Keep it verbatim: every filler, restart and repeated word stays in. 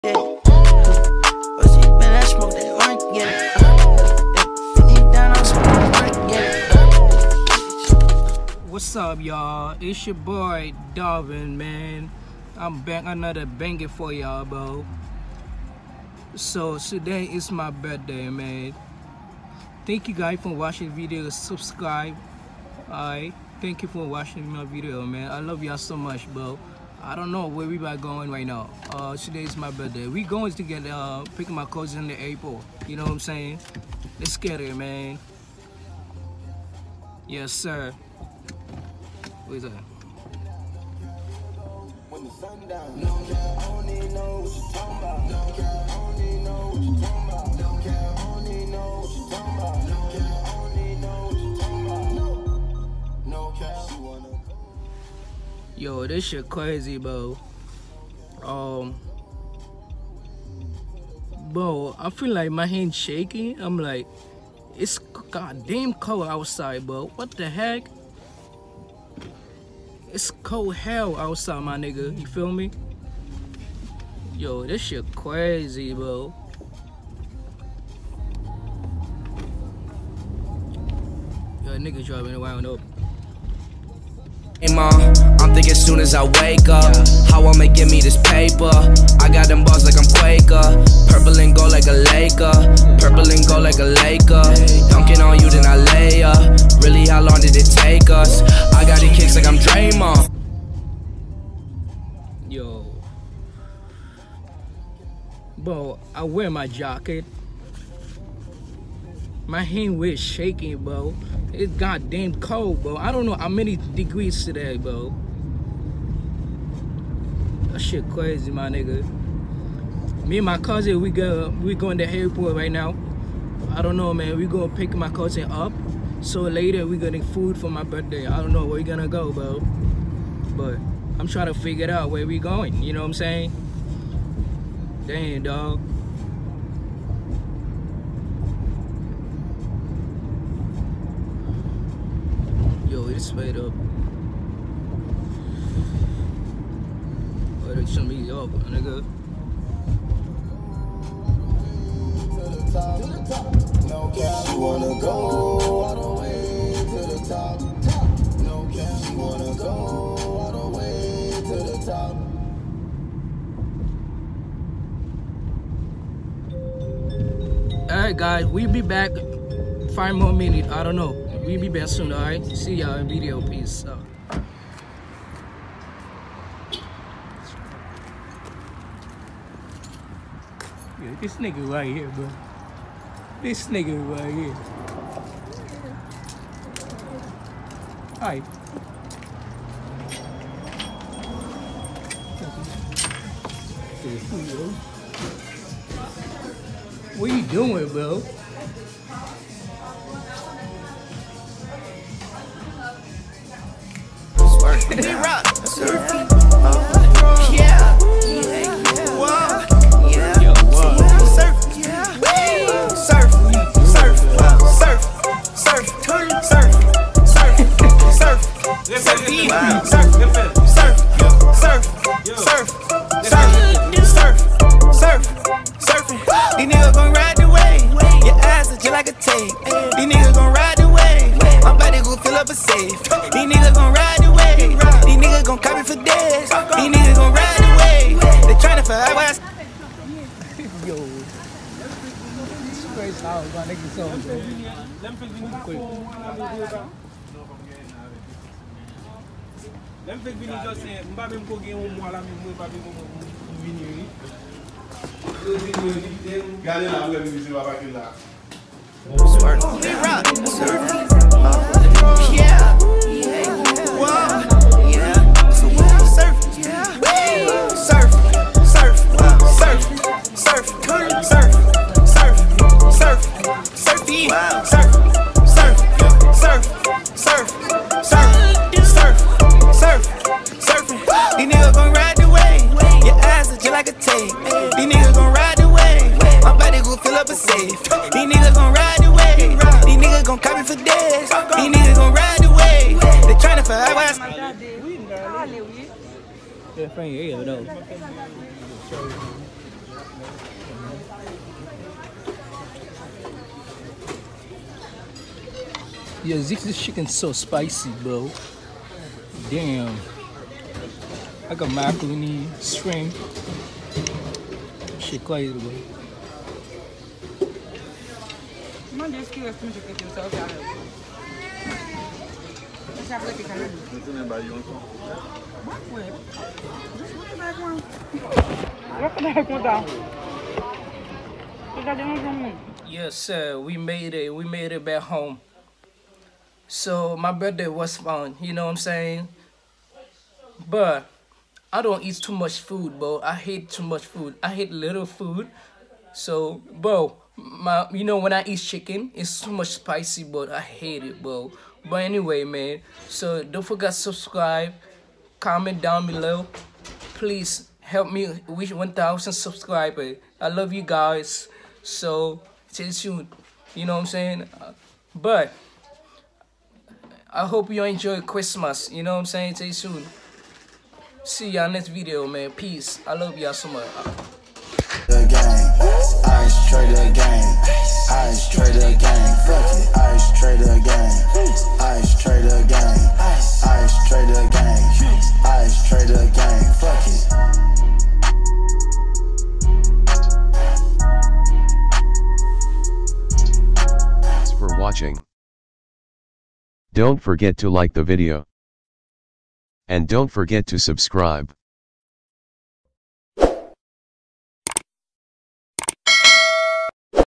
Yeah. Oh, see, man, I smoke that rank, yeah. Uh, deep down, I smoke that rank, yeah. What's up, y'all? It's your boy Darvin, man. I'm back another banger for y'all, bro. So today is my birthday, man. Thank you guys for watching the video. Subscribe. Alright. Thank you for watching my video, man. I love y'all so much, bro. I don't know where we are going right now. Uh, today is my birthday. We going to get uh, pick my cousin in the airport. You know what I'm saying? Let's get it, man. Yes, sir. What is that? When the sun down, no care, I don't even know what you talking about. No care, I don't even know what you talking about. No care, I don't even know what you talking about. No care, I don't even know what you talking about. No, no care, she wanna go. Yo, this shit crazy, bro. Um, bro, I feel like my hand shaking. I'm like, it's goddamn cold outside, bro. What the heck? It's cold hell outside, my nigga. You feel me? Yo, this shit crazy, bro. Yo, nigga driving around up. Hey mom, I'm thinking soon as I wake up, how I'ma get me this paper. I got them balls like I'm Quaker, purple and gold like a Laker, purple and gold like a Laker. Dunking on you, then I lay up. Really, how long did it take us? I got the kicks like I'm Draymond. Yo, bro, I wear my jacket. My hand was shaking, bro. It's goddamn cold, bro. I don't know how many degrees today, bro. That shit crazy, my nigga. Me and my cousin, we go, we going to the airport right now. I don't know, man. We gonna pick my cousin up. So later, we getting food for my birthday. I don't know where we gonna go, bro. But I'm trying to figure it out where we going. You know what I'm saying? Damn, dog. Yo, it's straight up. Oh, they should be up, nigga. No cap, she wanna go all the way to the top. No cap, she wanna go all the way to the top. Alright, guys, we'll be back five more minutes. I don't know. We'll be back soon, alright? See y'all in video. Peace out. Yeah, this nigga right here, bro. This nigga right here. Alright. What you doing, bro? We rock, surfing, oh, yeah, yeah, whoa, yeah, Yo, whoa. surf, yeah, surf, surf, surf, surf, surf, surf, surf, surf, surf, surf, surf, surf, surf, surf, surfing. These niggas gon' ride the wave, your ass is just like a tape. These niggas gon' ride the wave, I'm about to go fill up a safe. These niggas gon' ride the wave, these niggas gon' copy for days. These niggas gon' ride the wave, they tryna forever. Yo, this place how my nigga so quick. Let me finish just saying, I'm going to go on while I'm going to venir. Regardez la vraie musique, on va pas là. We rock, surfing, oh, yeah, whoa, yeah, surf, yeah, surf, surf, surf, surf, surf, surf, surf, surfy, surf, surf, surf, surf, surf, surf, surf, surfing. These niggas gon' ride the wave, your ass is just like a tape. These niggas gon' ride the wave, I'm about to go fill up a safe. These niggas gon' ride the wave, these niggas gon' copy for days. These niggas gon' ride the wave, they tryna forever. Yeah, friend, yeah, though. Yeah, this, this chicken's so spicy, bro. Damn. I got macaroni, shrimp. Shit crazy, bro. Yes, sir. We made it. We made it back home. So my birthday was fun. You know what I'm saying? But I don't eat too much food, bro. I hate too much food. I hate little food. So, bro, my you know when I eat chicken, it's too much spicy, but I hate it, bro. But anyway, man. So don't forget to subscribe, comment down below. Please help me reach one thousand subscribers. I love you guys. So stay tuned. You know what I'm saying? But I hope you enjoy Christmas. You know what I'm saying? Stay tuned. See y'all next video, man. Peace. I love y'all so much. The gang, ice trader gang, ice trader gang, fuck it, ice trader gang, ice trader gang, ice trader gang, ice trader gang, fuck it. Thanks for watching. Don't forget to like the video. And don't forget to subscribe.